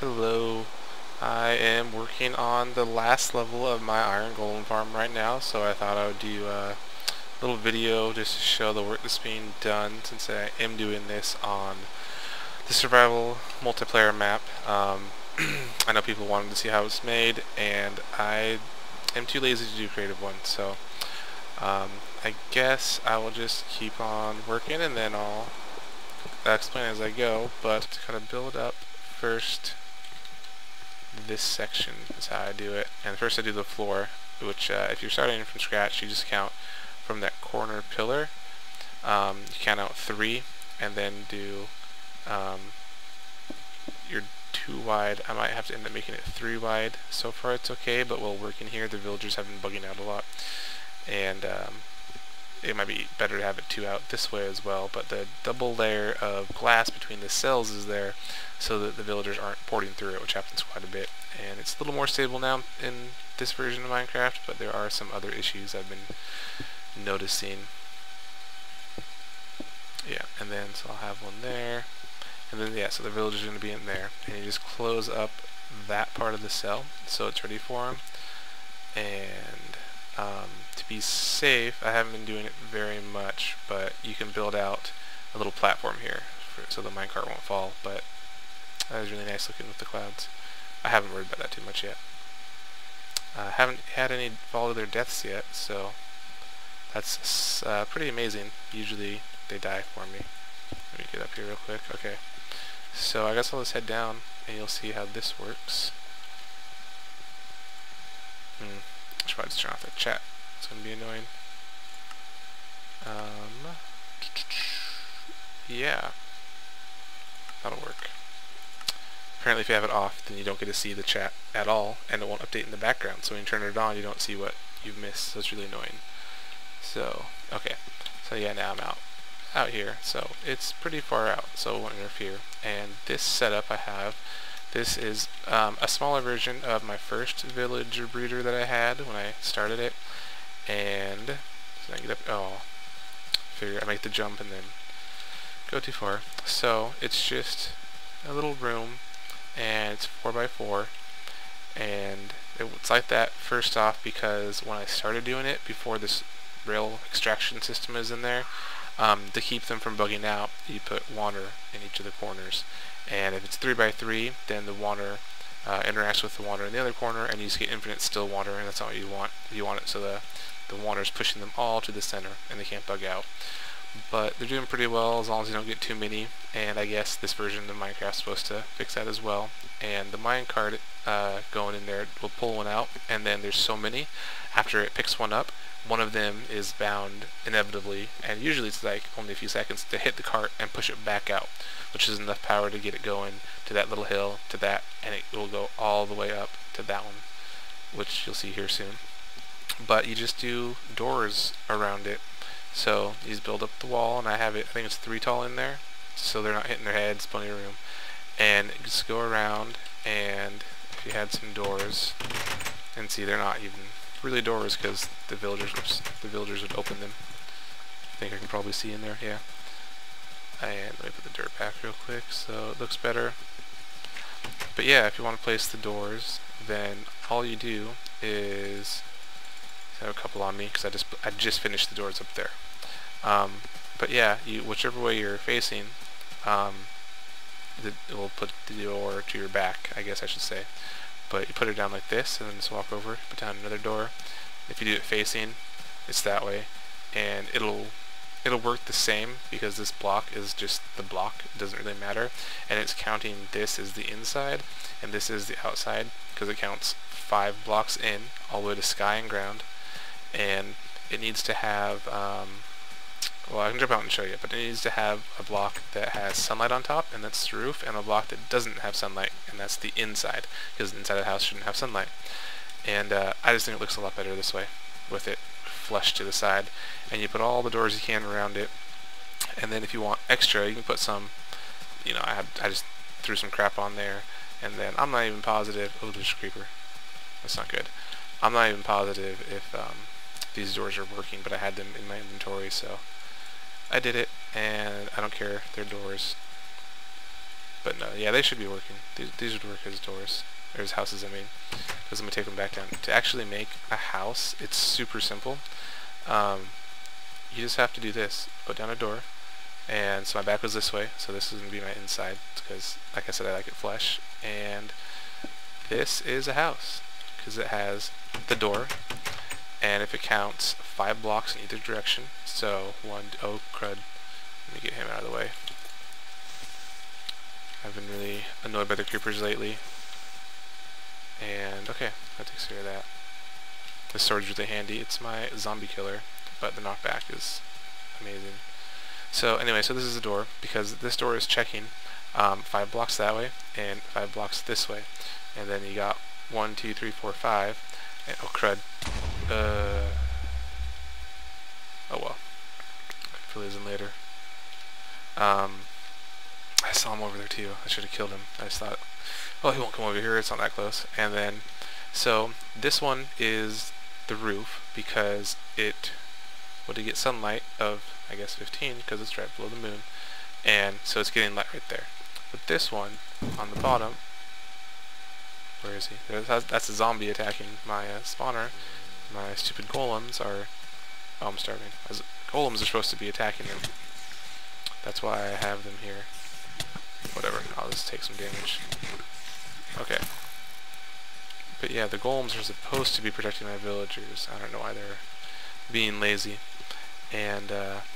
Hello. I am working on the last level of my iron golem farm right now, so I thought I would do a little video just to show the work that's being done since I am doing this on the survival multiplayer map. I know people wanted to see how it's made, and I am too lazy to do creative ones, so I guess I will just keep on working and then I'll explain as I go. But to kind of build up first, this section is how I do it. And first I do the floor, which if you're starting from scratch, you just count from that corner pillar. You count out 3 and then do your 2 wide. I might have to end up making it 3 wide. So far it's okay, but while working here the villagers have been bugging out a lot, and it might be better to have it 2 out this way as well. But the double layer of glass between the cells is there so that the villagers aren't porting through it, which happens quite a bit. And it's a little more stable now in this version of Minecraft, but there are some other issues I've been noticing. Yeah, and then so I'll have one there, and then yeah, so the villagers are going to be in there, and you just close up that part of the cell so it's ready for them. And to be safe, I haven't been doing it very much, but you can build out a little platform here so the minecart won't fall. But that is really nice looking with the clouds. I haven't worried about that too much yet. I haven't had any fall to their deaths yet, so that's pretty amazing. Usually they die for me. Let me get up here real quick. Okay, so I guess I'll just head down and you'll see how this works. I should probably just turn off that chat. It's going to be annoying. Yeah, that'll work. Apparently if you have it off, then you don't get to see the chat at all, and it won't update in the background. So when you turn it on, you don't see what you've missed, so it's really annoying. So, okay. So yeah, now I'm out here. So it's pretty far out, so it won't interfere. And this setup I have, this is a smaller version of my first villager breeder that I had when I started it. And so I get up, figure I make the jump and then go too far. So it's just a little room, and it's 4x4, and it's like that first off because when I started doing it, before this rail extraction system is in there, to keep them from bugging out, you put water in each of the corners. And if it's 3x3, then the water interacts with the water in the other corner, and you just get infinite still water, and that's not what you want. You want it so the water is pushing them all to the center, and they can't bug out. But they're doing pretty well as long as you don't get too many, and I guess this version of Minecraft is supposed to fix that as well. And the minecart going in there will pull one out, and then there's so many, after it picks one up, one of them is bound inevitably, and usually it's like only a few seconds to hit the cart and push it back out, which is enough power to get it going to that little hill, to that, and it will go all the way up to that one, which you'll see here soon. But you just do doors around it. So you just build up the wall, and I have it, I think it's 3 tall in there, so they're not hitting their heads, plenty of room. And just go around, and if you had some doors, and see they're not even really doors because the villagers would open them. I think I can probably see in there, yeah. And let me put the dirt back real quick so it looks better. But yeah, if you want to place the doors, then all you do is I have a couple on me because I just finished the doors up there. But yeah, whichever way you're facing, it will put the door to your back, I guess I should say. But you put it down like this, and then just walk over, put down another door. If you do it facing, it's that way, and it'll work the same because this block is just the block. It doesn't really matter, and it's counting this as the inside, and this is the outside because it counts 5 blocks in all the way to sky and ground. And it needs to have, well, I can jump out and show you, but it needs to have a block that has sunlight on top, and that's the roof, and a block that doesn't have sunlight, and that's the inside, because the inside of the house shouldn't have sunlight. And I just think it looks a lot better this way, with it flush to the side. And you put all the doors you can around it, and then if you want extra, you can put some, you know, I just threw some crap on there, and then I'm not even positive, oh, there's a creeper, that's not good. I'm not even positive if these doors are working, but I had them in my inventory, so I did it, and I don't care, they're doors. But no, yeah, they should be working. These would work as doors. Or as houses, I mean. Because I'm going to take them back down. To actually make a house, it's super simple. You just have to do this. Put down a door. And so my back was this way, so this is going to be my inside. Because, like I said, I like it flush. And this is a house. Because it has the door. And if it counts, 5 blocks in either direction. So, oh crud. Let me get him out of the way. I've been really annoyed by the creepers lately. And, okay, that takes care of that. This sword's really handy. It's my zombie killer, but the knockback is amazing. So, anyway, so this is the door, because this door is checking 5 blocks that way, and 5 blocks this way. And then you got 1, 2, 3, 4, 5. And, oh, crud. Oh, well. I'll fill these in later. I saw him over there too. I should have killed him. I just thought, oh, he won't come over here. It's not that close. And then, so this one is the roof because it would get sunlight of, I guess, 15 because it's right below the moon. And so it's getting light right there. But this one on the bottom, where is he? That's a zombie attacking my spawner. My stupid golems are, oh, I'm starving. Golems are supposed to be attacking him. That's why I have them here. Whatever, I'll just take some damage. Okay. But yeah, the golems are supposed to be protecting my villagers. I don't know why they're being lazy. And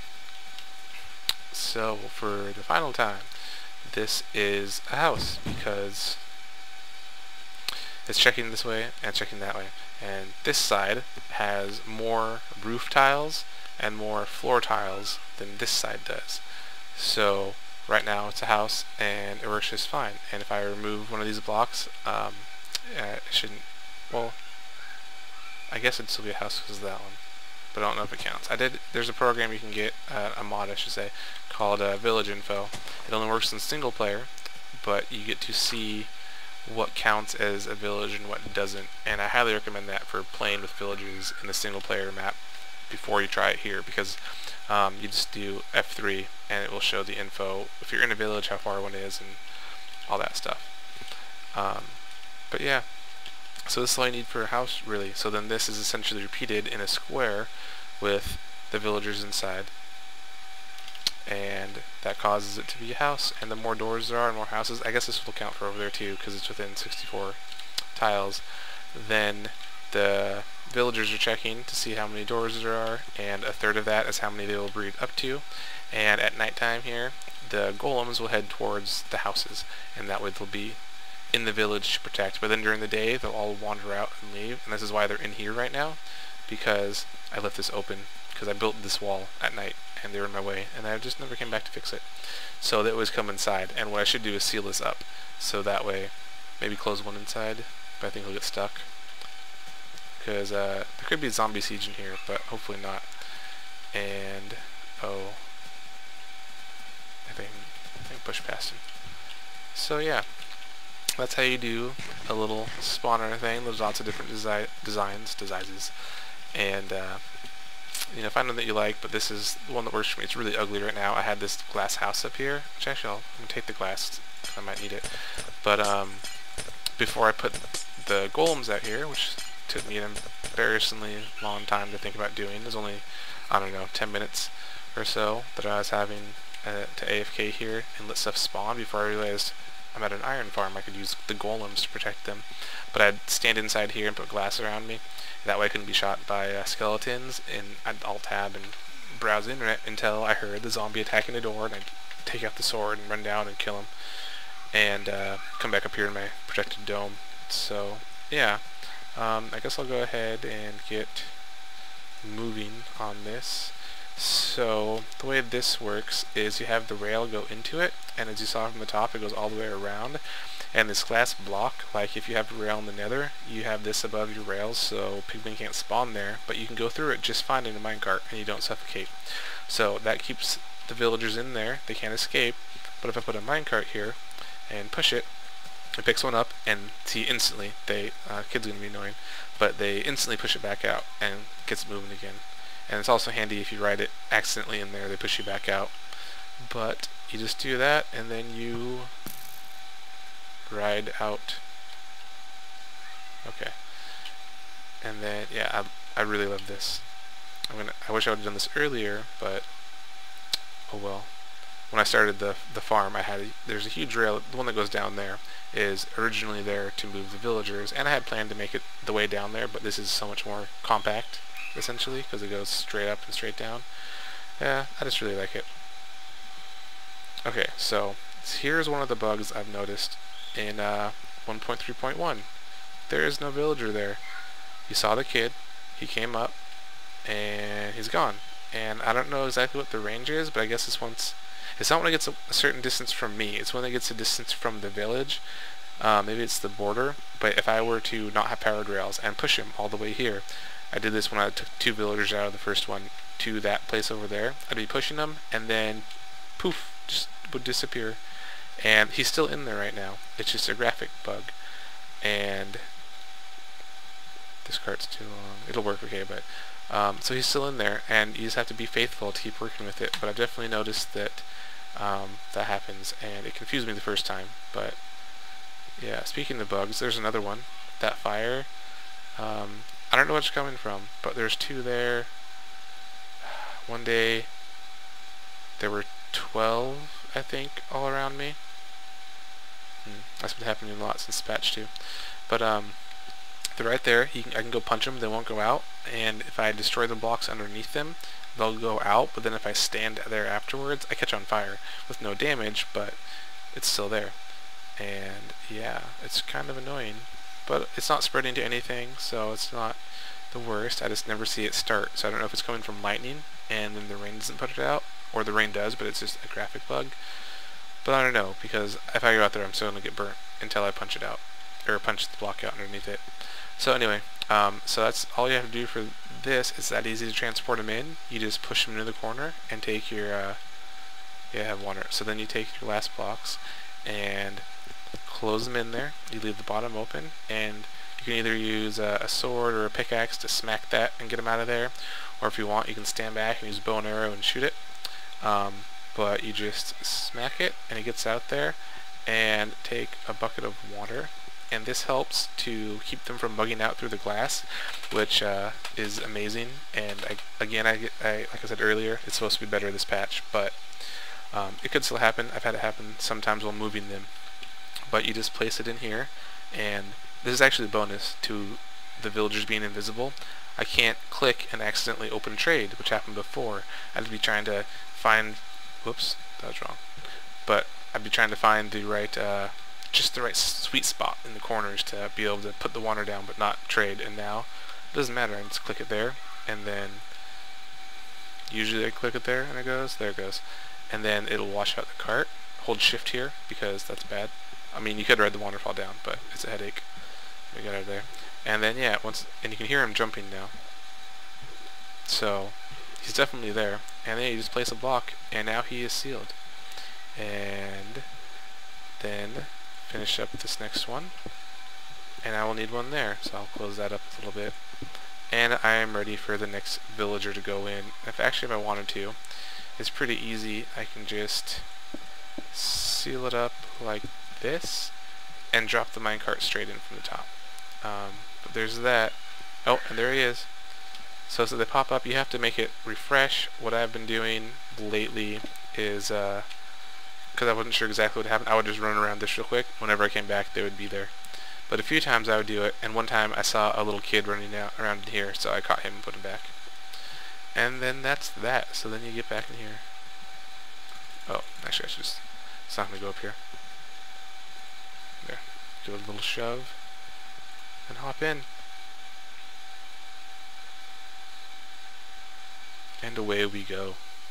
so for the final time, this is a house because it's checking this way and checking that way. And this side has more roof tiles and more floor tiles than this side does. So right now it's a house and it works just fine. And if I remove one of these blocks, it shouldn't, well, I guess it'd still be a house because of that one. But I don't know if it counts. There's a program you can get, a mod I should say, called Village Info. It only works in single player, but you get to see what counts as a village and what doesn't. And I highly recommend that for playing with villages in the single player map before you try it here, because you just do F3 and it will show the info if you're in a village, how far one is, and all that stuff. But yeah, so this is all you need for a house, really. So then this is essentially repeated in a square with the villagers inside, and that causes it to be a house. And the more doors there are and more houses, I guess this will count for over there too because it's within 64 tiles, then the villagers are checking to see how many doors there are, and a third of that is how many they will breed up to. And at nighttime here, the golems will head towards the houses, and that way they'll be in the village to protect. But then during the day, they'll all wander out and leave, and this is why they're in here right now, because I left this open, because I built this wall at night, and they were in my way, and I just never came back to fix it. So they always come inside, and what I should do is seal this up, so that way, maybe close one inside, but I think it'll get stuck. Because there could be a zombie siege in here, but hopefully not. And oh, I think push past him. So yeah, that's how you do a little spawner thing. There's lots of different designs, and you know, find one that you like. But this is the one that works for me. It's really ugly right now. I had this glass house up here, which actually I'm gonna take the glass. I might need it. But before I put the golems out here, which took me an embarrassingly long time to think about doing. It was only, I don't know, 10 minutes or so that I was having to AFK here and let stuff spawn before I realized I'm at an iron farm. I could use the golems to protect them. But I'd stand inside here and put glass around me. That way I couldn't be shot by skeletons, and I'd alt-tab and browse the internet until I heard the zombie attacking the door, and I'd take out the sword and run down and kill him. And come back up here in my protected dome. So, yeah. I guess I'll go ahead and get moving on this. So the way this works is you have the rail go into it, and as you saw from the top, it goes all the way around. And this glass block, like if you have a rail in the nether, you have this above your rails, so pigmen can't spawn there, but you can go through it just fine in a minecart and you don't suffocate. So that keeps the villagers in there, they can't escape. But if I put a minecart here and push it, it picks one up, and see instantly, kid's gonna be annoying, but they instantly push it back out and gets moving again. And it's also handy if you ride it accidentally in there, they push you back out. But you just do that, and then you ride out. Okay. And then, yeah, I really love this. I wish I would have done this earlier, but oh well. When I started the farm, there's a huge rail. The one that goes down there is originally there to move the villagers, and I had planned to make it the way down there, but this is so much more compact, essentially, because it goes straight up and straight down. Yeah, I just really like it. Okay, so here's one of the bugs I've noticed in 1.3.1. There is no villager there. You saw the kid, he came up, and he's gone. And I don't know exactly what the range is, but I guess it's not when it gets a certain distance from me, it's when it gets a distance from the village. Maybe it's the border, but if I were to not have powered rails and push him all the way here, I did this when I took 2 villagers out of the first one to that place over there, I'd be pushing them, and then poof, just would disappear. And he's still in there right now. It's just a graphic bug. And this cart's too long. It'll work okay, but so he's still in there, and you just have to be faithful to keep working with it. But I've definitely noticed that that happens, and it confused me the first time. But yeah, speaking of bugs, there's another one. That fire. I don't know where it's coming from, but there's 2 there. One day there were 12, I think, all around me. That's been happening a lot since patch 2. But they're right there. I can go punch them, they won't go out. And if I destroy the blocks underneath them, they'll go out. But then if I stand there afterwards, I catch on fire with no damage, but it's still there. And yeah, it's kind of annoying. But it's not spreading to anything, so it's not the worst. I just never see it start. So I don't know if it's coming from lightning, and then the rain doesn't put it out, or the rain does, but it's just a graphic bug. But I don't know, because if I go out there, I'm still going to get burnt until I punch it out, or punch the block out underneath it. So anyway, so that's all you have to do for this. It's that easy to transport them in. You just push them into the corner and take your, yeah, have water. So then you take your last blocks and close them in there. You leave the bottom open, and you can either use a sword or a pickaxe to smack that and get them out of there, or if you want, you can stand back and use bow and arrow and shoot it. But you just smack it, and it gets out there, and take a bucket of water. And this helps to keep them from bugging out through the glass, which is amazing. And again, like I said earlier, it's supposed to be better this patch, but it could still happen. I've had it happen sometimes while moving them. But you just place it in here, and this is actually a bonus to the villagers being invisible. I can't click and accidentally open trade, which happened before. I'd be trying to find, whoops, that was wrong. But I'd be trying to find the right, just the right sweet spot in the corners to be able to put the water down but not trade. And now it doesn't matter. I just click it there, and then usually I click it there and it goes, there it goes. And then it'll wash out the cart. Hold shift here because that's bad. I mean, you could ride the waterfall down, but it's a headache. We got out of there. And then yeah, and you can hear him jumping now. So he's definitely there. And then you just place a block, and now he is sealed. And then finish up this next one, and I will need one there, so I'll close that up a little bit. And I am ready for the next villager to go in. If I wanted to, it's pretty easy. I can just seal it up like this and drop the minecart straight in from the top. But there's that. Oh, and there he is. So they pop up. You have to make it refresh. What I've been doing lately is, because I wasn't sure exactly what happened, I would just run around this real quick. Whenever I came back, they would be there. But a few times I would do it, and one time I saw a little kid running around in here, so I caught him and put him back. And then that's that. So then you get back in here. Oh, actually it's not going to go up here. There. Do a little shove and hop in. And away we go.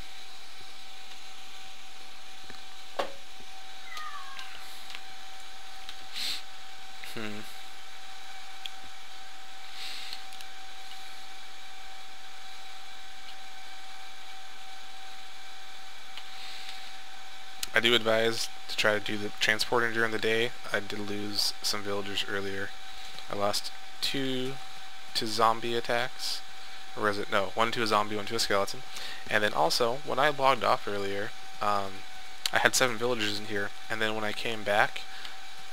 I do advise to try to do the transporting during the day. I did lose some villagers earlier. I lost 2 to zombie attacks. Or was it? No, 1 to a zombie, 1 to a skeleton. And then also, when I logged off earlier, I had 7 villagers in here. And then when I came back,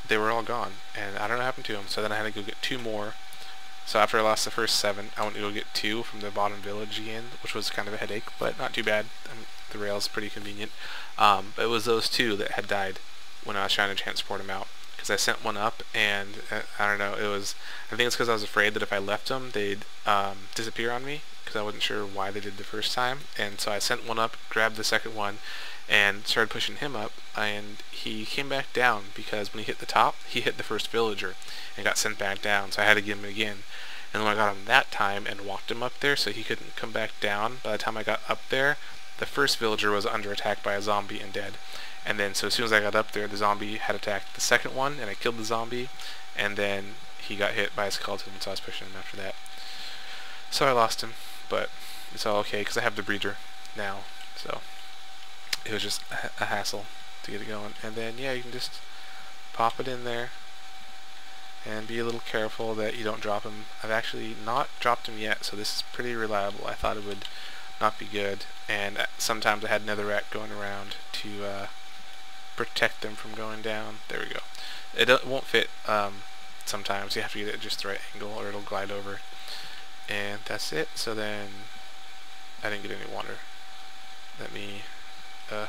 they were all gone, and I don't know what happened to them. So then I had to go get 2 more. So after I lost the first 7, I went to go get 2 from the bottom village again, which was kind of a headache, but not too bad. The rail's pretty convenient. But it was those 2 that had died when I was trying to transport them out. Because I sent one up, and I don't know, I think it's because I was afraid that if I left them, they'd disappear on me, because I wasn't sure why they did the first time. And so I sent one up, grabbed the second one, and started pushing him up, and he came back down, because when he hit the top, he hit the first villager, and got sent back down, so I had to give him again. And when I got him that time, and walked him up there so he couldn't come back down, by the time I got up there, the first villager was under attack by a zombie and dead. And then, so as soon as I got up there, the zombie had attacked the second one, and I killed the zombie, and then he got hit by a skeleton, so I was pushing him after that. So I lost him, but it's all okay, because I have the breeder now, so it was just a hassle to get it going. And then, yeah, you can just pop it in there, and be a little careful that you don't drop him. I've actually not dropped him yet, so this is pretty reliable. I thought it would not be good, and sometimes I had netherrack going around to protect them from going down. There we go. It won't fit sometimes. You have to get it just the right angle or it'll glide over. And that's it. So then I didn't get any water. Let me I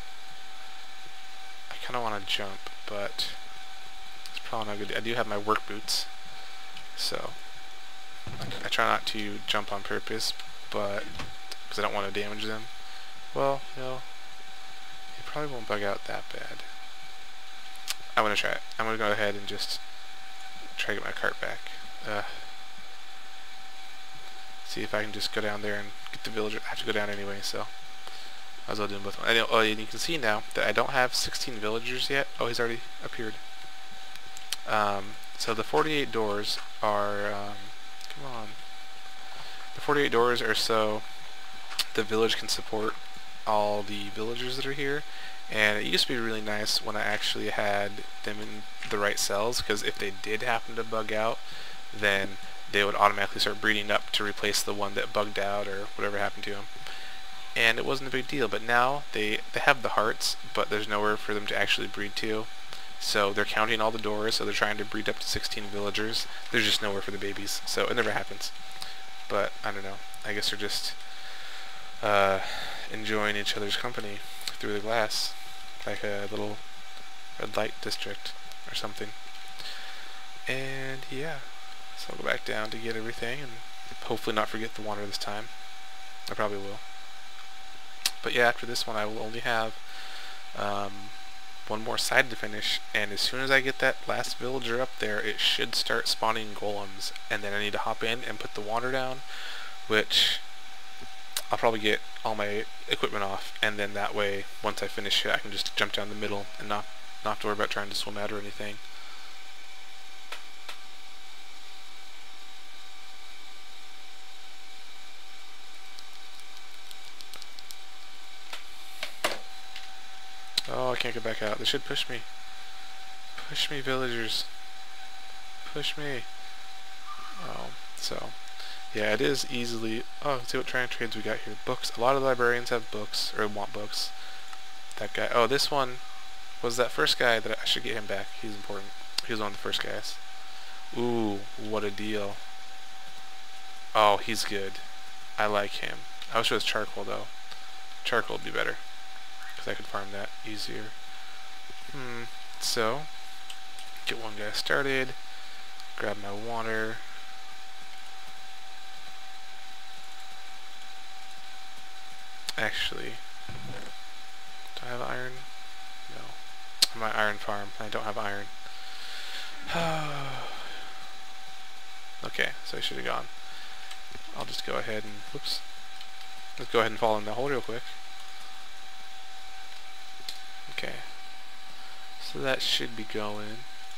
kind of want to jump, but it's probably not good. I do have my work boots, so I try not to jump on purpose, but because I don't want to damage them. Well, no, it probably won't bug out that bad. I'm going to try it. I'm going to go ahead and just try to get my cart back. See if I can just go down there and get the villager. I have to go down anyway, so I was well doing both. Oh, and you can see now that I don't have 16 villagers yet. Oh, he's already appeared. So the 48 doors are, come on. The 48 doors are so the village can support all the villagers that are here, and it used to be really nice when I actually had them in the right cells, because if they did happen to bug out, then they would automatically start breeding up to replace the one that bugged out or whatever happened to them. And it wasn't a big deal, but now they have the hearts, but there's nowhere for them to actually breed to. So they're counting all the doors, so they're trying to breed up to 16 villagers. There's just nowhere for the babies, so it never happens. But I don't know, I guess they're just enjoying each other's company through the glass, like a little red light district or something. And yeah, so I'll go back down to get everything and hopefully not forget the water this time. I probably will. But yeah, after this one I will only have one more side to finish, and as soon as I get that last villager up there, it should start spawning golems, and then I need to hop in and put the water down, which I'll probably get all my equipment off, and then that way, once I finish it, I can just jump down the middle and not have to worry about trying to swim out or anything. Oh, I can't get back out. They should push me. Push me, villagers. Push me. Oh, so yeah, it is easily. Oh, let's see what trades we got here. Books. A lot of librarians have books, or want books. That guy. Oh, this one was that first guy that I should get him back. He's important. He was one of the first guys. Ooh, what a deal. Oh, he's good. I like him. I wish it was charcoal though. Charcoal would be better, because I could farm that easier. So get one guy started. Grab my water. Actually, do I have iron? No. I'm my iron farm. I don't have iron. Okay, so I should have gone. I'll just go ahead and, whoops. Let's go ahead and fall in the hole real quick. Okay. So that should be going.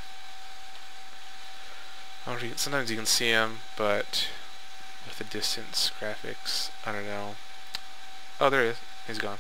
Sometimes you can see him, but with the distance graphics, I don't know. Oh, there he is. He's gone.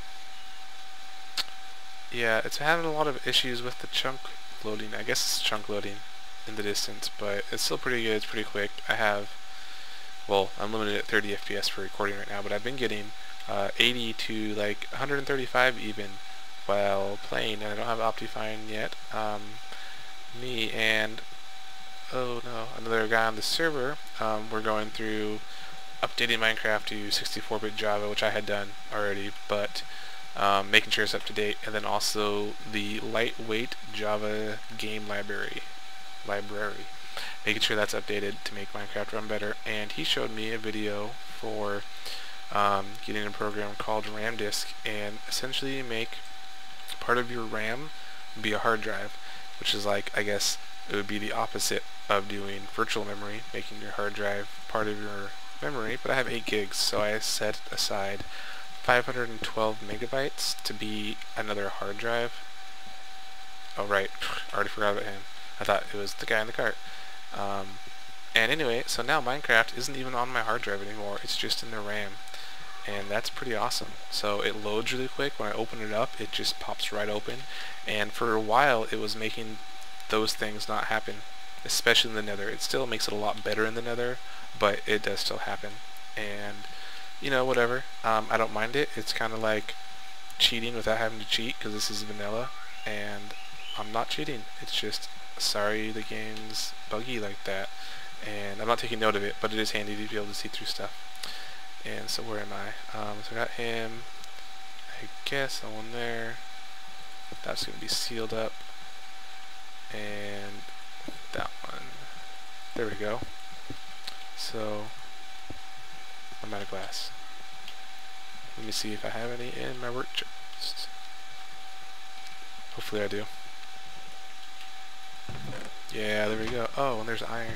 Yeah, it's having a lot of issues with the chunk loading. I guess it's chunk loading in the distance, but it's still pretty good. It's pretty quick. I have, well, I'm limited at 30 FPS for recording right now, but I've been getting 80 to like 135 even while playing, and I don't have Optifine yet. me and, oh no, another guy on the server. We're going through updating Minecraft to 64-bit Java, which I had done already, but making sure it's up to date, and then also the lightweight Java game library, making sure that's updated to make Minecraft run better. And he showed me a video for getting a program called RAM disk, and essentially make part of your RAM be a hard drive, which is like, I guess it would be the opposite of doing virtual memory, making your hard drive part of your memory. But I have 8 gigs, so I set aside 512 megabytes to be another hard drive. Oh right, I already forgot about him. I thought it was the guy in the cart. And anyway, so now Minecraft isn't even on my hard drive anymore, it's just in the RAM. And that's pretty awesome. So it loads really quick. When I open it up, it just pops right open. And for a while, it was making those things not happen, especially in the Nether. It still makes it a lot better in the Nether, but it does still happen. And, you know, whatever. I don't mind it. It's kind of like cheating without having to cheat, because this is vanilla, and I'm not cheating. It's just, sorry the game's buggy like that. And I'm not taking note of it, but it is handy to be able to see through stuff. And so where am I? So I got him, I guess, that one there. That's going to be sealed up. And that one. There we go. So, I'm out of glass. Let me see if I have any in my work chest. Hopefully I do. Yeah, there we go. Oh, and there's iron.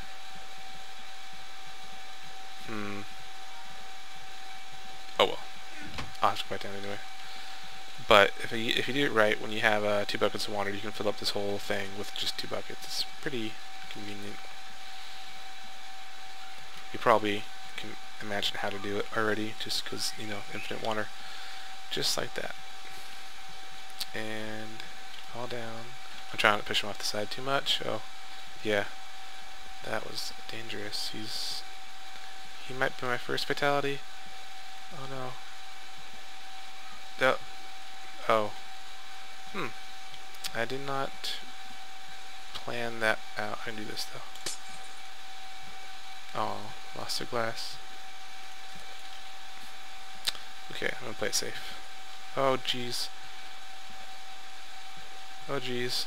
Oh well, I'll have to go back down anyway. But if you do it right, when you have 2 buckets of water, you can fill up this whole thing with just 2 buckets. It's pretty convenient. You probably can imagine how to do it already, just because, you know, infinite water. Just like that. And all down. I'm trying not to push him off the side too much. Oh, yeah. That was dangerous. He might be my first fatality. Oh no. Oh. I did not plan that out. I can do this though. Oh, lost a glass. Okay, I'm gonna play it safe. Oh jeez. Oh jeez.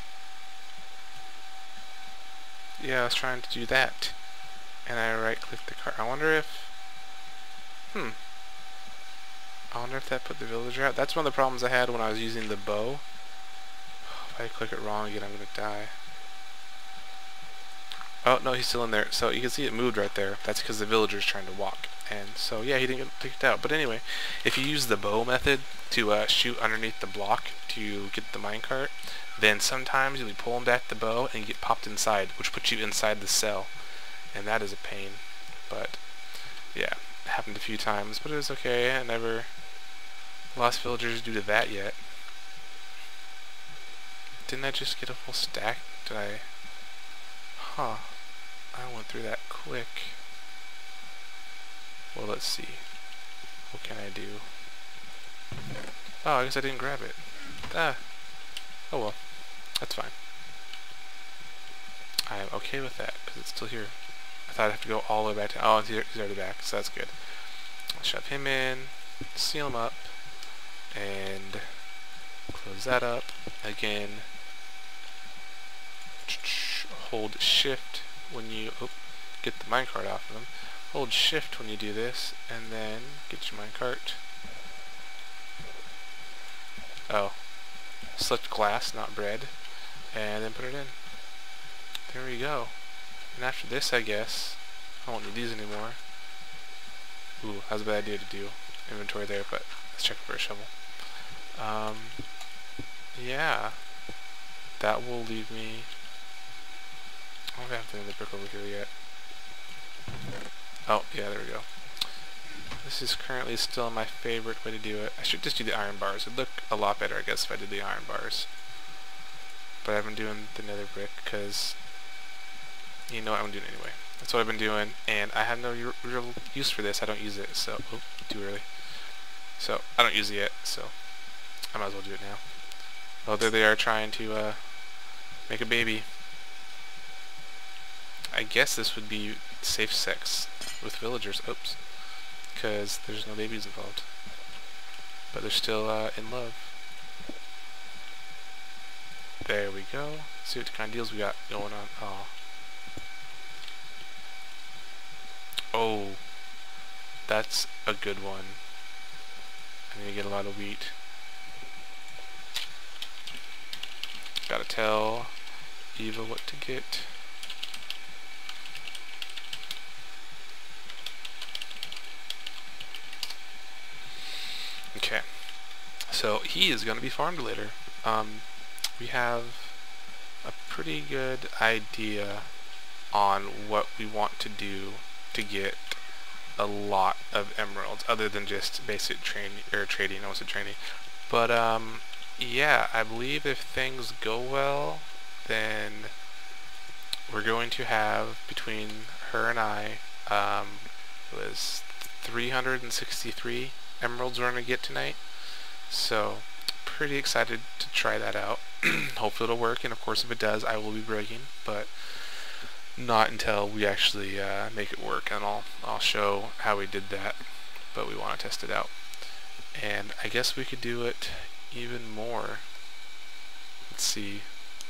Yeah, I was trying to do that. And I right-clicked the cart. I wonder if... I wonder if that put the villager out. That's one of the problems I had when I was using the bow. If I click it wrong again, I'm gonna die. Oh, no, he's still in there. So you can see it moved right there. That's because the villager's trying to walk. And so, yeah, he didn't get kicked out. But anyway, if you use the bow method to shoot underneath the block to get the minecart, then sometimes you'll be pulling back the bow and you get popped inside, which puts you inside the cell. And that is a pain. But, yeah, it happened a few times. But it was okay. I never lost villagers due to that yet. Didn't I just get a full stack? Did I... Huh. I went through that quick. Well, let's see. What can I do? Oh, I guess I didn't grab it. Ah. Oh well. That's fine. I am okay with that, because it's still here. I thought I'd have to go all the way back to... Oh, he's already back, so that's good. I'll shove him in, seal him up, and close that up. Again, hold shift when you get the minecart off of them. Hold shift when you do this, and then get your minecart. Oh, select glass, not bread, and then put it in. There we go. And after this, I guess, I won't need these anymore. Ooh, that was a bad idea to do inventory there, but let's check for a shovel. Yeah, that will leave me... I don't have the brick over here yet. Oh, yeah, there we go. This is currently still my favorite way to do it. I should just do the iron bars. It'd look a lot better, I guess, if I did the iron bars. But I've been doing the nether brick because, you know what, I'm doing it anyway. That's what I've been doing, and I have no real use for this. I don't use it, so... Oh, too early. So, I don't use it yet, so I might as well do it now. Oh, there they are trying to make a baby. I guess this would be safe sex with villagers. Oops. Because there's no babies involved. But they're still in love. There we go. See what kind of deals we got going on. Oh. Oh. That's a good one. I'm gonna get a lot of wheat. Gotta tell Eva what to get. Okay. So he is gonna be farmed later. We have a pretty good idea on what we want to do to get a lot of emeralds, other than just basic trading. I was training, but yeah, I believe if things go well, then we're going to have, between her and I, it was 363 emeralds we're going to get tonight. So pretty excited to try that out. Hopefully it'll work, and of course if it does, I will be bragging, but not until we actually make it work, and I'll show how we did that, but we want to test it out. And I guess we could do it even more. Let's see.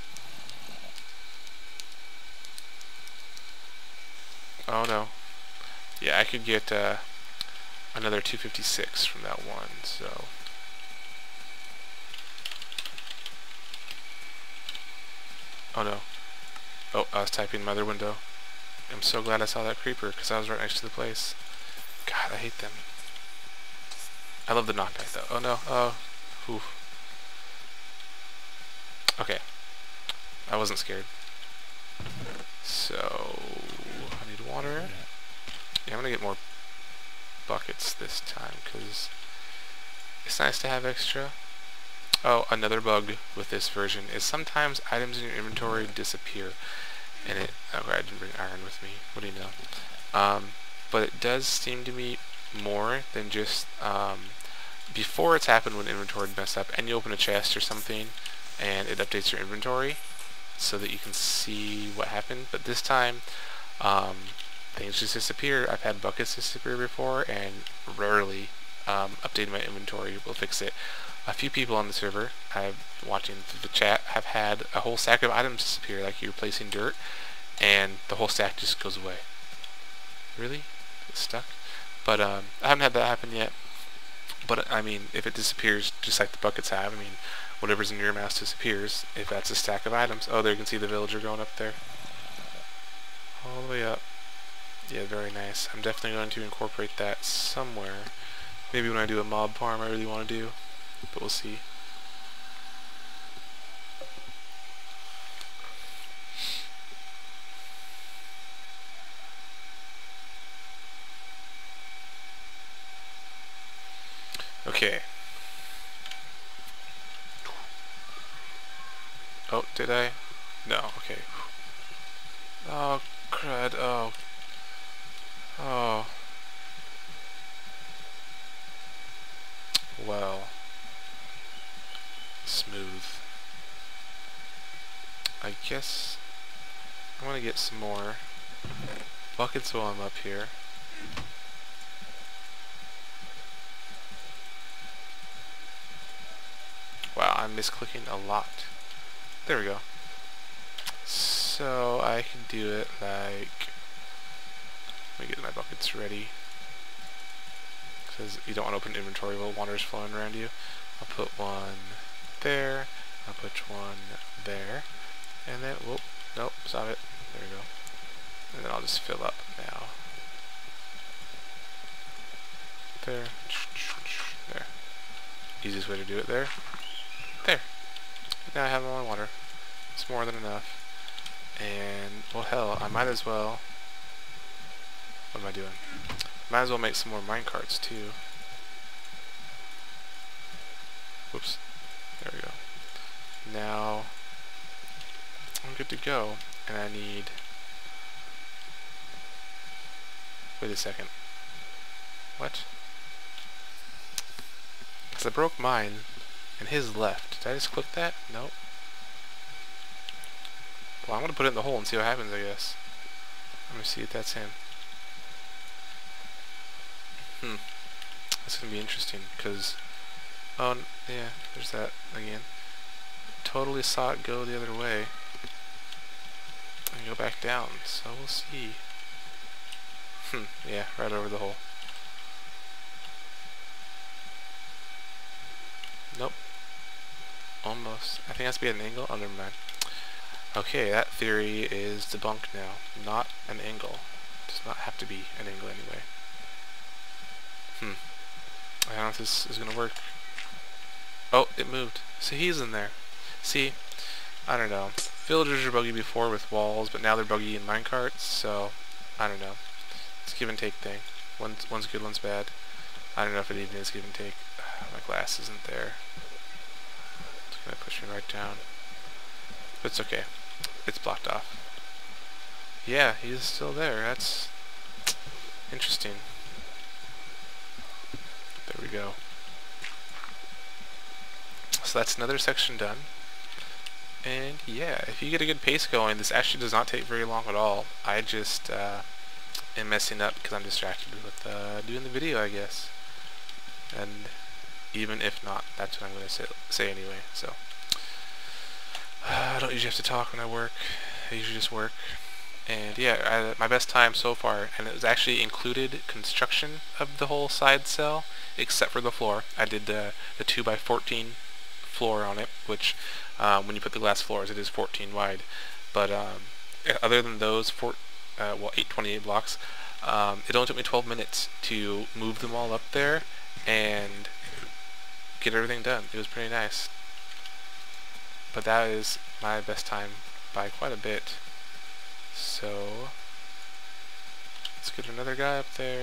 Oh no. Yeah, I could get another 256 from that one, so. Oh no. Oh, I was typing in my other window. I'm so glad I saw that creeper, because I was right next to the place. God, I hate them. I love the knockback though. Oh no. Oh. Oof. Okay. I wasn't scared. So, I need water. Yeah, I'm gonna get more buckets this time, because it's nice to have extra. Oh, another bug with this version is sometimes items in your inventory disappear, and it. Okay, I didn't bring iron with me. What do you know? But it does seem to be more than just before it's happened when inventory messed up, and you open a chest or something, and it updates your inventory so that you can see what happened. But this time, things just disappear. I've had buckets disappear before, and rarely updating my inventory will fix it. A few people on the server, watching through the chat, have had a whole stack of items disappear, like you're placing dirt, and the whole stack just goes away. Really? It's stuck? But I haven't had that happen yet. But I mean, if it disappears just like the buckets have, I mean, whatever's in your mouse disappears. If that's a stack of items, oh, there you can see the villager going up there, all the way up. Yeah, very nice. I'm definitely going to incorporate that somewhere. Maybe when I do a mob farm, I really want to do. But we'll see. Okay. Oh, did I? No, okay. Oh, crud. Oh. Oh. Well. Smooth. I guess I'm gonna get some more buckets while I'm up here. Wow, I'm misclicking a lot. There we go. So I can do it like, let me get my buckets ready, because you don't want to open inventory while water's flowing around you. I'll put one there, I'll put one there, and then, whoop, nope, stop it, there we go. And then I'll just fill up now. There, there. Easiest way to do it there. There. Now I have my water. It's more than enough. And, well, hell, I might as well, what am I doing? Might as well make some more minecarts too. Whoops. There we go. Now I'm good to go, and I need. Wait a second. What? Because I broke mine, and his left. Did I just click that? Nope. Well, I'm gonna put it in the hole and see what happens, I guess. Let me see if that's him. That's gonna be interesting, because, oh, yeah, there's that again. Totally saw it go the other way and go back down, so we'll see. Yeah, right over the hole. Nope. Almost. I think it has to be at an angle. Oh, never mind. Okay, that theory is debunked now. Not an angle. Does not have to be an angle anyway. I don't know if this is gonna work. Oh, it moved. So he's in there. See, I don't know. Villagers are buggy before with walls, but now they're buggy in minecarts, so I don't know. It's a give and take thing. One's good, one's bad. I don't know if it even is give and take. My glass isn't there. It's gonna push me right down. But it's okay. It's blocked off. Yeah, he's still there. That's interesting. There we go. So that's another section done. And yeah, if you get a good pace going, this actually does not take very long at all. I just am messing up because I'm distracted with doing the video, I guess. And even if not, that's what I'm going to say anyway. So I don't usually have to talk when I work. I usually just work. And yeah, my best time so far, and it was actually included construction of the whole side cell, except for the floor. I did the 2x14 floor on it, which when you put the glass floors, it is 14 wide. But other than those 828 blocks, it only took me 12 minutes to move them all up there and get everything done. It was pretty nice. But that is my best time by quite a bit. So let's get another guy up there.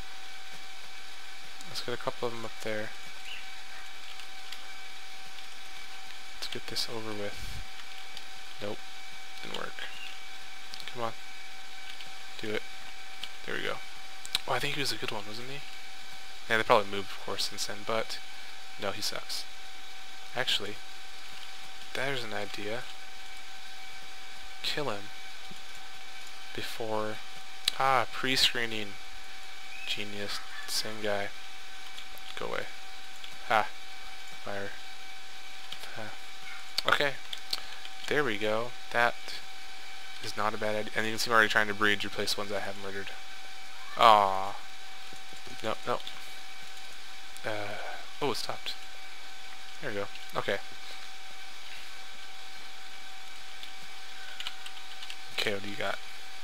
Let's get a couple of them up there. Let's get this over with. Nope, didn't work. Come on, do it. There we go. Oh, I think he was a good one, wasn't he? Yeah, they probably moved, of course, since then, but no, he sucks. Actually, there's an idea. Kill him before... pre-screening. Genius. Same guy. Go away. Ha. Fire. Ha. Okay. There we go. That is not a bad idea. And you can see I'm already trying to breed to replace ones I have murdered. Aww. Nope, nope. Oh, it stopped. There we go. Okay. Okay, what do you got?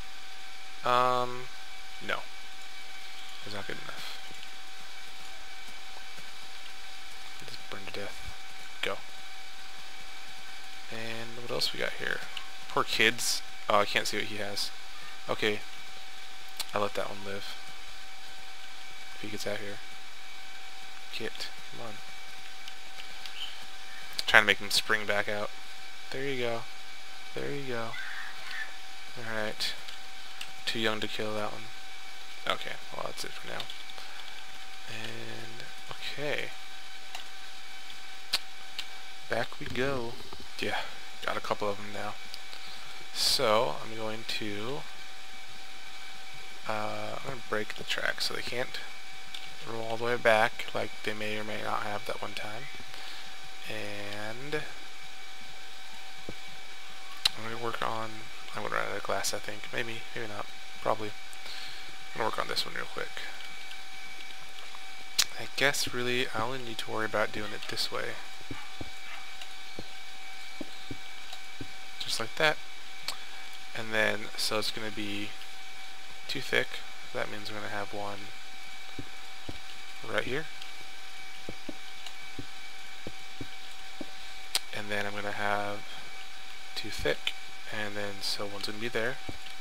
No. It's not good enough. Just burn to death. Go. And what else we got here? Poor kids. Oh, I can't see what he has. Okay. I'll let that one live. If he gets out here. Kit. Come on. Trying to make him spring back out. There you go. There you go. Alright. Too young to kill that one. Okay, well that's it for now. And, okay. Back we go. Yeah, got a couple of them now. So, I'm going to break the track so they can't roll all the way back like they may or may not have that one time. And I'm going to work on... I'm going to run out of glass, I think. Maybe, maybe not. Probably. I'm going to work on this one real quick. I guess, really, I only need to worry about doing it this way. Just like that. And then, so it's going to be too thick. That means we're going to have one right here. And then I'm going to have too thick. And then, so one's going to be there.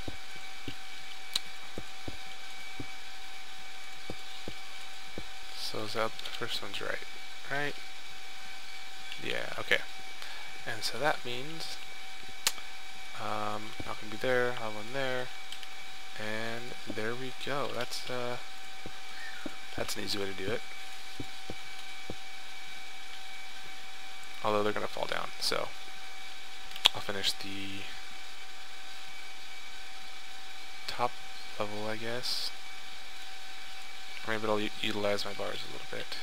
So the first one's right. Right? Yeah, okay. And so that means not going to be there, I'll have one there. And there we go. That's an easy way to do it. Although they're going to fall down, so I'll finish the top level, I guess. Or maybe it'll utilize my bars a little bit.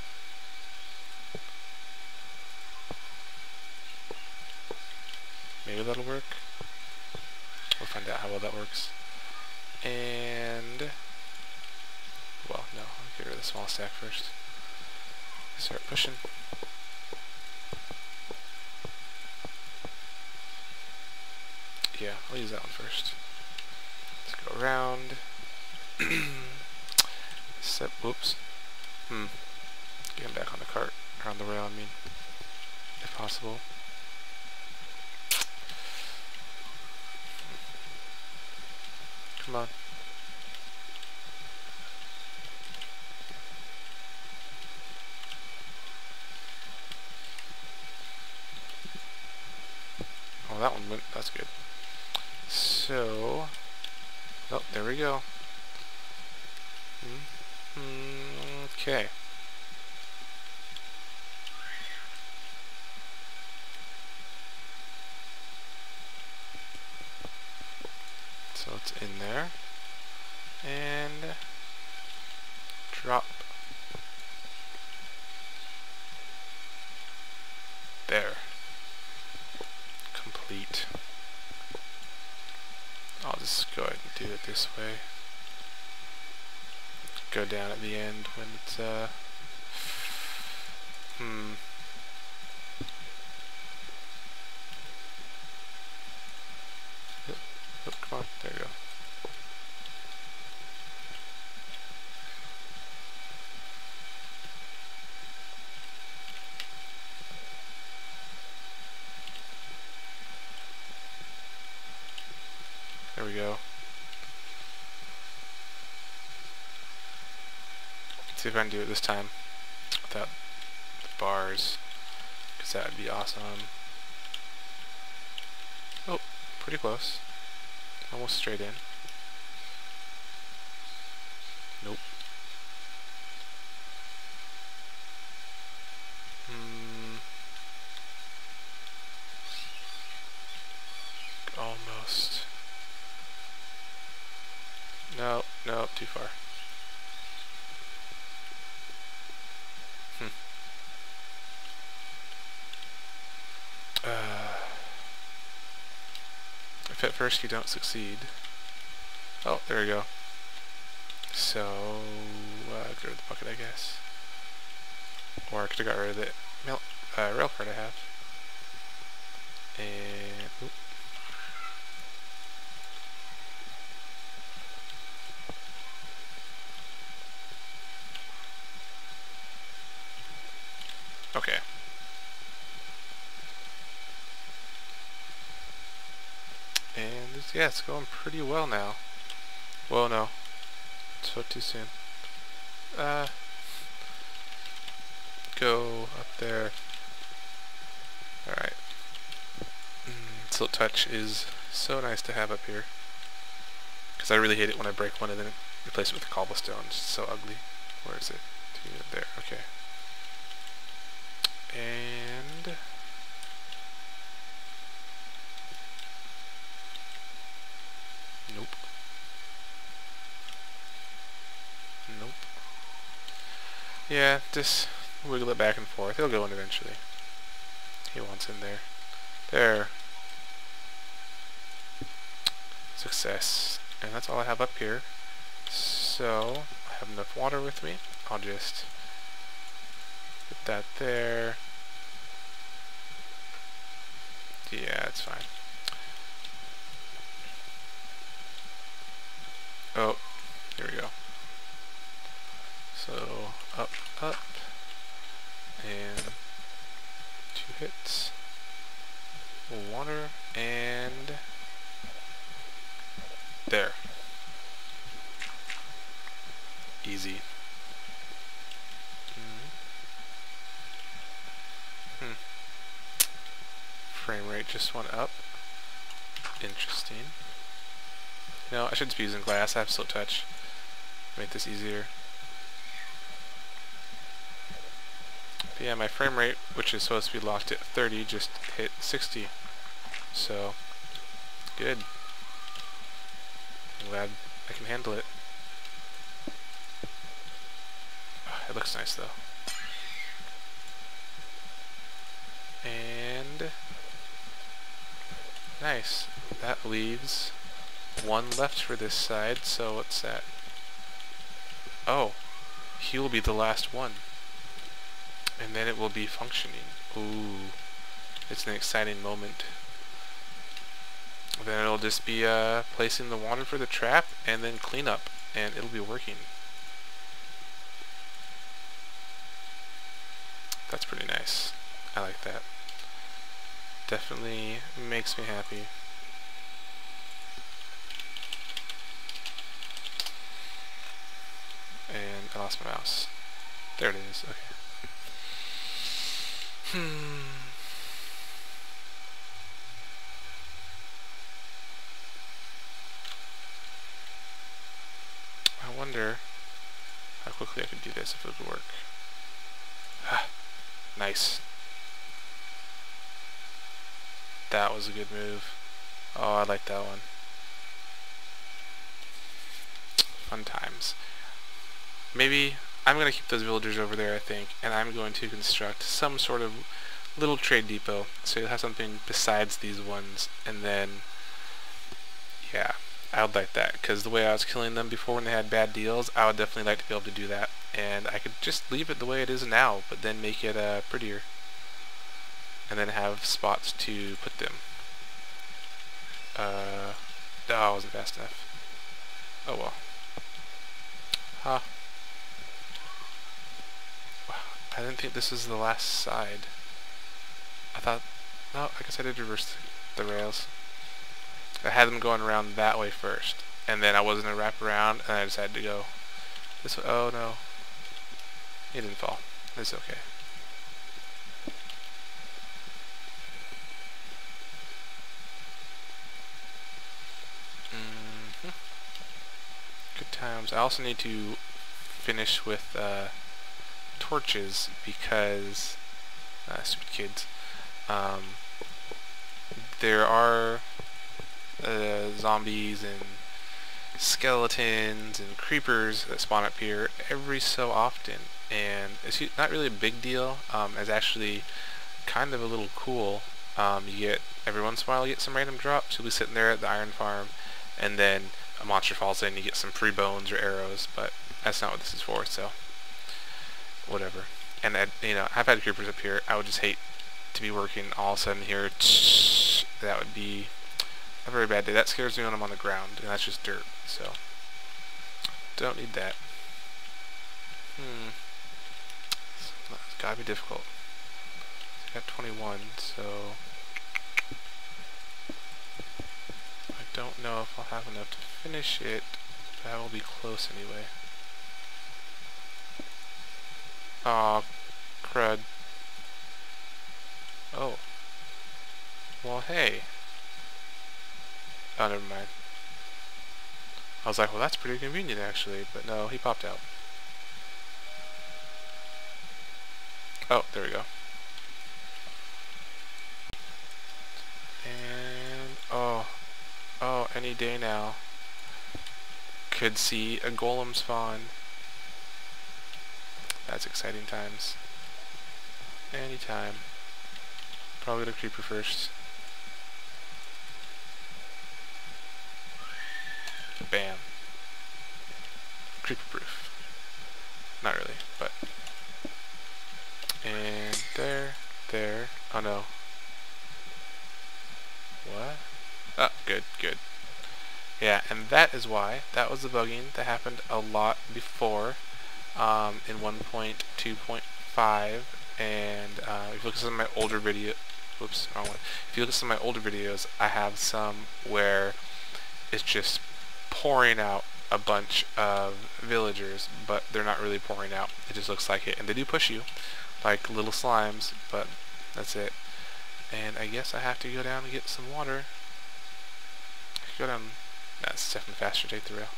Maybe that'll work. We'll find out how well that works. And, well, no, I'll get rid of the small stack first. Start pushing. Yeah, I'll use that one first. Let's go around. Whoops. Get him back on the cart. Or on the rail, I mean. If possible. Come on. Oh, that one went. That's good. So, oh, there we go. Okay. So it's in there. And drop. There. Complete. I'll just go ahead and do it this way. Go down at the end when it's Oh, come on, there you go. There we go. Let's see if I can do it this time without the bars, because that would be awesome. Oh, pretty close. Almost straight in. Nope. Almost. No, no, too far. If at first you don't succeed. Oh, there we go. So, get rid of the bucket, I guess. Or I could have got rid of the rail cart I have. And, oop. Okay. And this, yeah, it's going pretty well now. Well, no. So too soon. Go up there. Alright. Silk touch is so nice to have up here. Because I really hate it when I break one and then replace it with a cobblestone. It's so ugly. Where is it? There. Okay. And nope. Nope. Yeah, just wiggle it back and forth. He'll go in eventually. He wants in there. There. Success. And that's all I have up here. So, I have enough water with me. I'll just put that there. Yeah, it's fine. Oh, here we go. So, up, and 2 hits. Water, and there. Easy. Frame rate just went up. Interesting. No, I shouldn't be using glass. I have silk touch. Make this easier. But yeah, my frame rate, which is supposed to be locked at 30, just hit 60. So, good. I'm glad I can handle it. It looks nice though. And nice. That leaves one left for this side, so what's that? Oh, he will be the last one. And then it will be functioning. Ooh, it's an exciting moment. Then it'll just be placing the water for the trap and then cleanup, and it'll be working. That's pretty nice. I like that. Definitely makes me happy. And I lost my mouse. There it is. Okay. I wonder how quickly I could do this if it would work. Nice. That was a good move. Oh, I like that one. Fun times. Maybe I'm going to keep those villagers over there, I think, and I'm going to construct some sort of little trade depot, so you'll have something besides these ones, and then, yeah, I would like that, because the way I was killing them before when they had bad deals, I would definitely like to be able to do that, and I could just leave it the way it is now, but then make it prettier, and then have spots to put them. Oh, I wasn't fast enough. Oh well. Huh. Wow, I didn't think this was the last side. I thought, no, I guess I did reverse the rails. I had them going around that way first, and then I wasn't going to wrap around, and I decided to go this way. Oh no. He didn't fall. It's okay. Good times. I also need to finish with torches because stupid kids. There are zombies and skeletons and creepers that spawn up here every so often, and it's not really a big deal. It's actually kind of a little cool. You get every once in a while you get some random drops. You'll be sitting there at the iron farm, and then a monster falls in, you get some free bones or arrows, but that's not what this is for, so whatever. And you know, I've had creepers up here. I would just hate to be working all of a sudden here. That would be a very bad day. That scares me when I'm on the ground, and that's just dirt, so don't need that. It's gotta be difficult. I got 21, so I don't know if I'll have enough to finish it, but I will be close anyway. Aw, crud. Oh. Well, hey. Oh, never mind. I was like, well, that's pretty convenient, actually, but no, he popped out. Oh, there we go. And, oh, any day now. Could see a golem spawn. That's exciting times. Anytime. Probably the creeper first. Bam. Creeper proof. Not really, but. And there. Oh no. What? Oh, good. Yeah, and that is why. That was the bugging that happened a lot before in 1.2.5, and if you look at some of my older video, whoops, wrong one. If you look at some of my older videos, I have some where it's just pouring out a bunch of villagers, but they're not really pouring out. It just looks like it, and they do push you like little slimes, but that's it. And I guess I have to go down and get some water. I could go down. That's definitely faster to take the rail.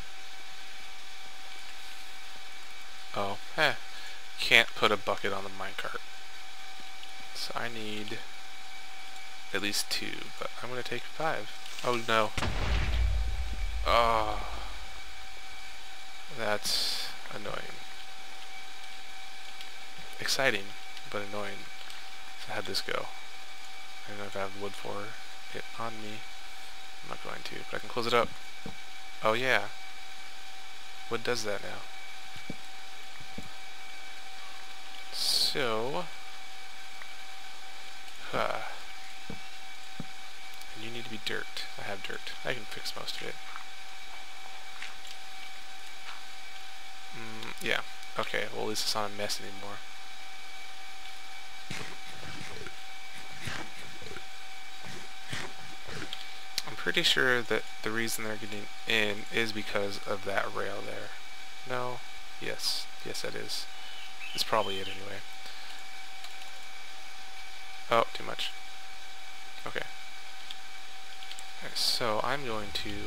Oh, can't put a bucket on the minecart. So I need at least 2, but I'm gonna take 5. Oh no. Oh, that's annoying. Exciting, but annoying. So how'd this go? I don't know if I have wood for it on me. I'm not going to, but I can close it up. Oh yeah. Wood does that now. So, and you need to be dirt. I have dirt. I can fix most of it. Yeah. Okay, well at least it's not a mess anymore. I'm pretty sure that the reason they're getting in is because of that rail there. No? Yes. Yes, that is. It's probably it anyway. Oh, too much. Okay. Alright, so I'm going to...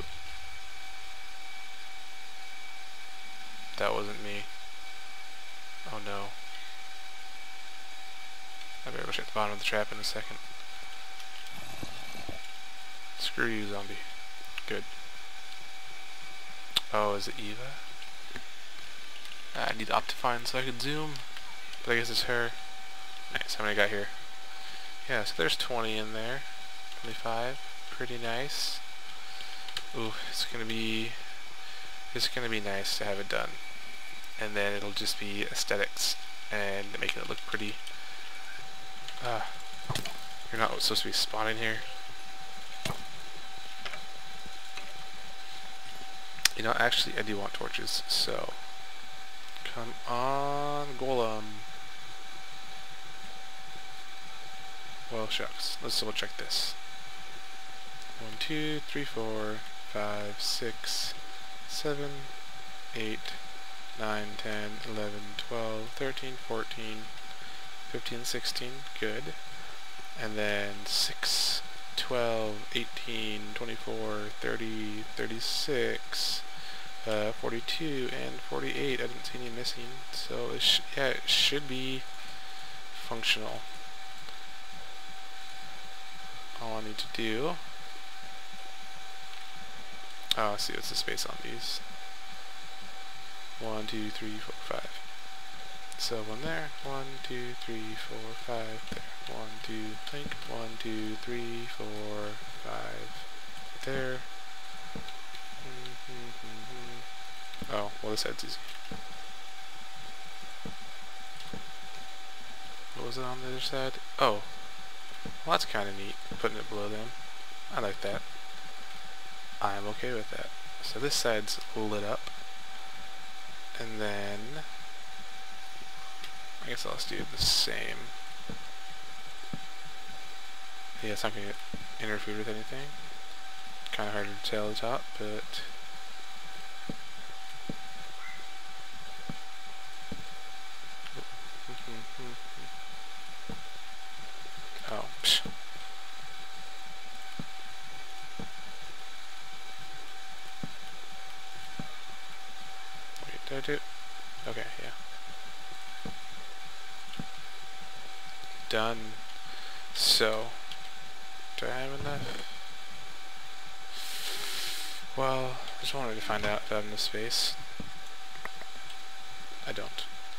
That wasn't me. Oh no. I better go check the bottom of the trap in a second. Screw you, zombie. Good. Oh, is it Eva? I need Optifine so I could zoom. But I guess it's her. Nice, how many I got here? Yeah, so there's 20 in there. 25. Pretty nice. Ooh, it's gonna be nice to have it done. And then it'll just be aesthetics and making it look pretty. You're not supposed to be spawning here. You know, actually I do want torches, so come on, Golem. Well, shucks. Let's double check this. 1, 2, 3, 4, 5, 6, 7, 8, 9, 10, 11, 12, 13, 14, 15, 16. Good. And then 6, 12, 18, 24, 30, 36, 42, and 48. I didn't see any missing. So, yeah, it should be functional. All I need to do... Oh, I see what's the space on these. 1, 2, 3, 4, 5. So one there. 1, 2, 3, 4, 5 there. 1, 2, think. 1, 2, 3, 4, 5 there. Oh, well this side's easy. What was it on the other side? Oh. Well, that's kind of neat, putting it below them. I like that. I'm okay with that. So this side's lit up. And then... I guess I'll just do the same. Yeah, it's not going to interfere with anything. Kind of hard to tell the top, but... Oh, psh. Wait, did I do it? Okay, yeah. Done. So, do I have enough? Well, I just wanted to find out if I have enough space. I don't.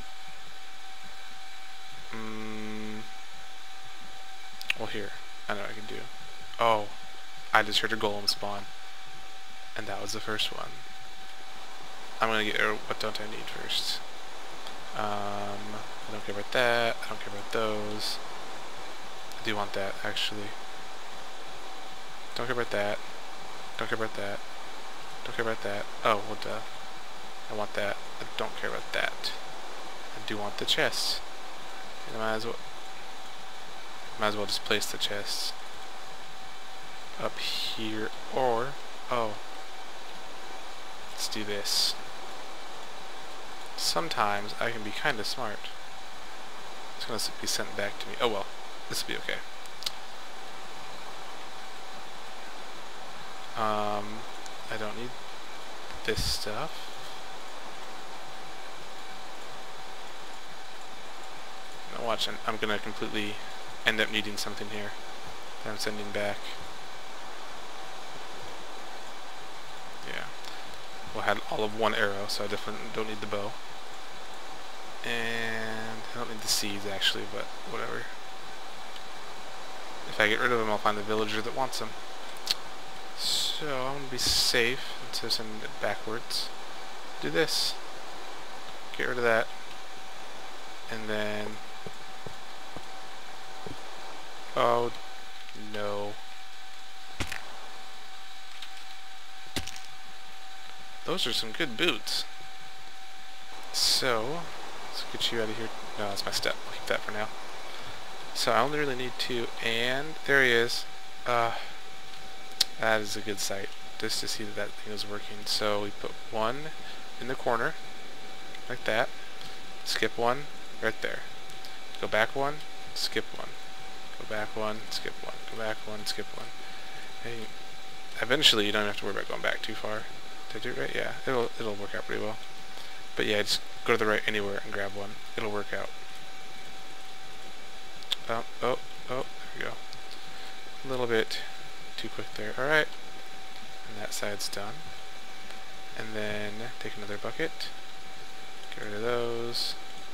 Well, here. I know what I can do. Oh, I just heard a golem spawn. And that was the first one. I'm gonna get, what don't I need first? I don't care about that. I don't care about those. I do want that, actually. Don't care about that. Don't care about that. Don't care about that. Oh, well, duh. I want that. I don't care about that. I do want the chest. And I might as well just place the chest up here, or, oh, let's do this. Sometimes I can be kind of smart. It's going to be sent back to me. Oh well, this will be okay. I don't need this stuff. Now watch, I'm going to completely end up needing something here that I'm sending back. Yeah. Well, I had all of one arrow, so I definitely don't need the bow. And I don't need the seeds actually, but whatever. If I get rid of them, I'll find the villager that wants them. So I'm gonna be safe instead of sending it backwards. Do this. Get rid of that. And then... oh, no. Those are some good boots. So, let's get you out of here. No, that's my step. I'll keep that for now. So I only really need two, and there he is. That is a good sight, just to see that that thing is working. So we put one in the corner, like that. Skip one, right there. Go back one, skip one. Go back one, skip one. Go back one, skip one. And eventually you don't have to worry about going back too far. Did I do it right? Yeah, it'll work out pretty well. But yeah, just go to the right anywhere and grab one. It'll work out. Oh, there we go. A little bit too quick there. Alright. And that side's done. And then take another bucket. Get rid of those.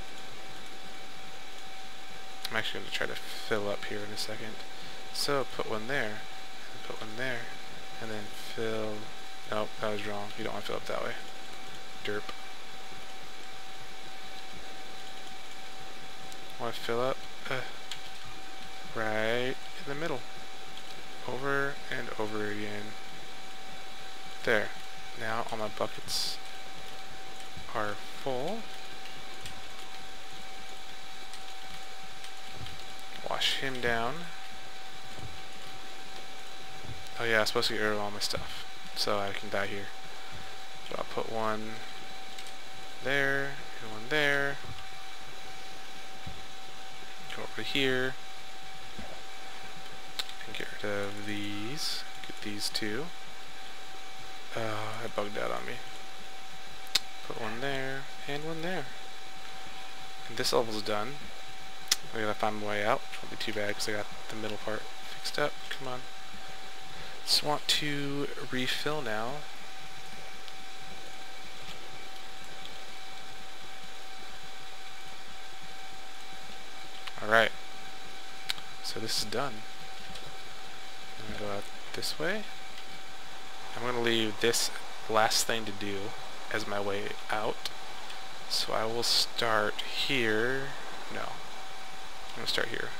I'm actually going to try to fill up here in a second. So put one there, and put one there, and then fill... nope, that was wrong. You don't want to fill up that way. Derp. Want to fill up right in the middle. Over and over again. There. Now all my buckets are full. Wash him down. Oh yeah, I'm supposed to get rid of all my stuff, so I can die here. So I'll put one there, and one there. Go over here. And get rid of these. Get these two. That bugged out on me. Put one there, and one there. And this level's done. I gotta find my way out. Won't be too bad because I got the middle part fixed up. Come on. Just want to refill now. Alright. So this is done. I'm gonna go out this way. I'm gonna leave this last thing to do as my way out. So I will start here. No. I'm gonna start here.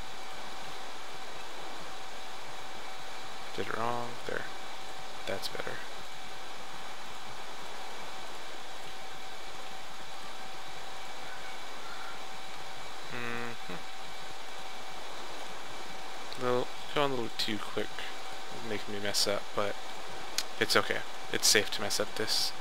Did it wrong. There. That's better. Going a little too quick, making me mess up, but it's okay. It's safe to mess up this.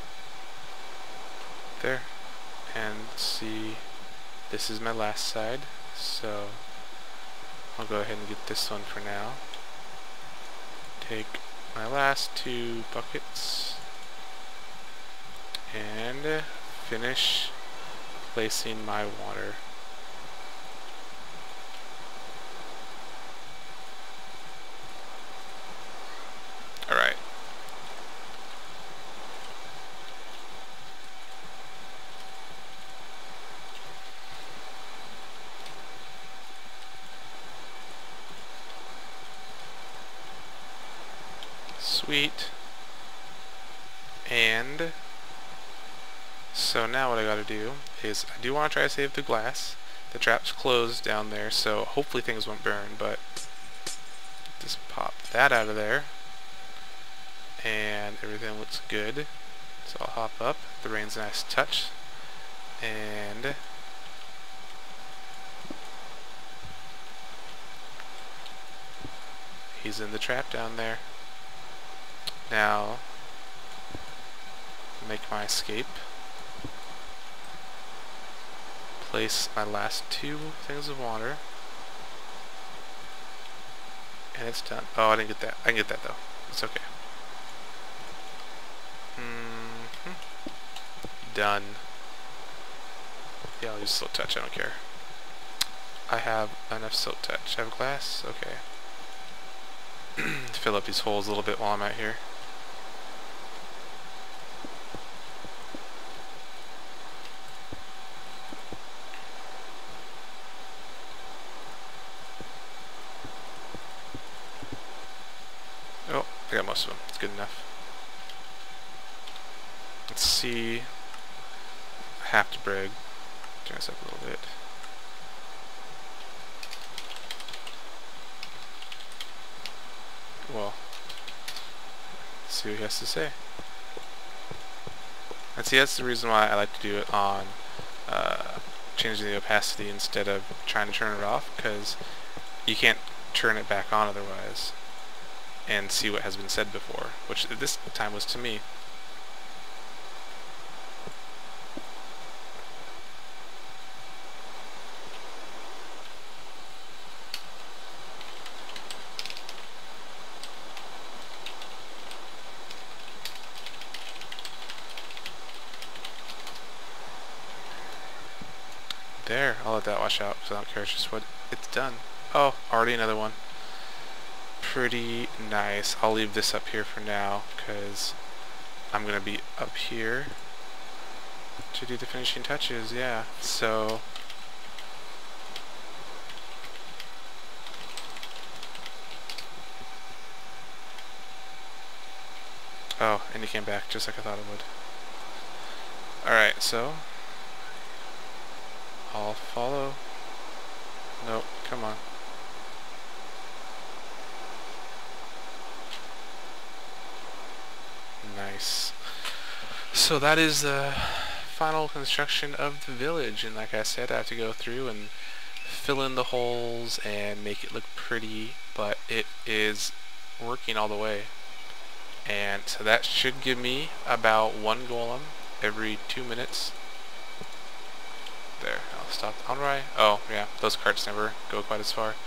There. And see, this is my last side, so I'll go ahead and get this one for now. Take my last two buckets and finish placing my water. Alright. Sweet. And so now what I gotta do is I do want to try to save the glass. The trap's closed down there, so hopefully things won't burn, but just pop that out of there. And everything looks good. So I'll hop up. The rain's a nice touch. And he's in the trap down there. Now, make my escape. Place my last two things of water. And it's done. Oh, I didn't get that. I can get that though. It's okay. Done. Yeah, I'll use silk touch. I don't care. I have enough silk touch. I have glass? Okay. Fill up these holes a little bit while I'm out here. I got most of them. It's good enough. Let's see. I have to brig. Turn this up a little bit. Well, let's see what he has to say. And see, that's the reason why I like to do it on changing the opacity instead of trying to turn it off, because you can't turn it back on otherwise and see what has been said before, which this time was to me. There, I'll let that wash out because I don't care, it's just what it's done. Oh, already another one. Pretty nice. I'll leave this up here for now because I'm going to be up here to do the finishing touches, yeah. So, oh, and he came back just like I thought it would. Alright, so I'll follow. Nope, come on. Nice. So that is the final construction of the village, and like I said, I have to go through and fill in the holes and make it look pretty, but it is working all the way. And so that should give me about 1 golem every 2 minutes. There, I'll stop. How do I? Oh, yeah, those carts never go quite as far.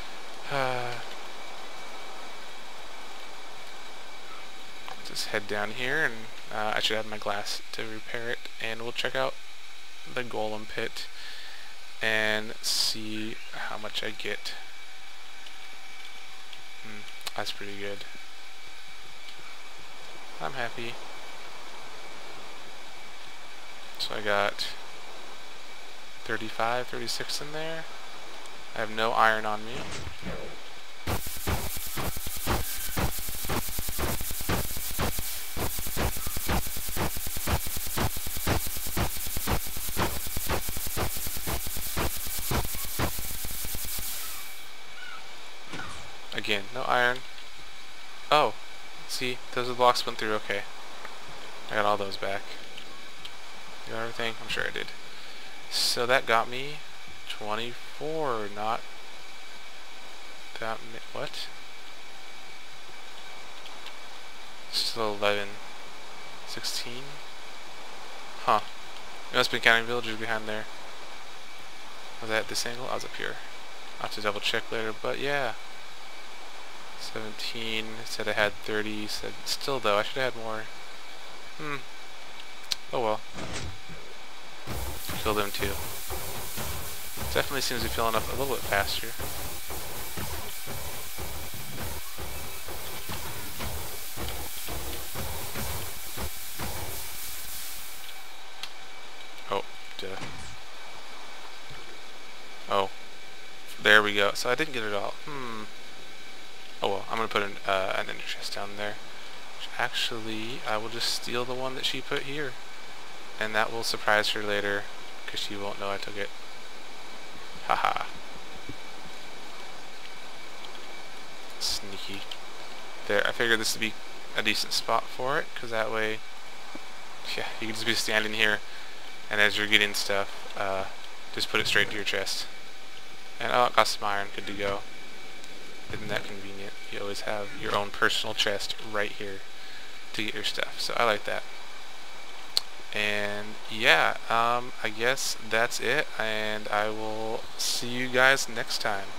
Just head down here, and I should have my glass to repair it, and we'll check out the golem pit and see how much I get. That's pretty good. I'm happy. So I got 35, 36 in there. I have no iron on me. Again, no iron. Oh, see, those blocks went through, okay. I got all those back. You got everything? I'm sure I did. So that got me 24, not that what? Still 11. 16? Huh. You must have been counting villagers behind there. Was that at this angle? I was up here. I'll have to double check later, but yeah. 17, said I had 30, said still though, I should have had more. Oh well. Kill them too. Definitely seems to be filling up a little bit faster. Oh, duh. Oh, there we go. So I didn't get it all. Oh well, I'm gonna put an ender chest down there. Which actually, I will just steal the one that she put here, and that will surprise her later, because she won't know I took it. Haha. Sneaky. There, I figured this would be a decent spot for it, because that way, yeah, you can just be standing here, and as you're getting stuff, just put it straight into your chest. And oh, it got some iron, good to go. Isn't that convenient? You always have your own personal chest right here to get your stuff. So I like that. And yeah, I guess that's it, and I will see you guys next time.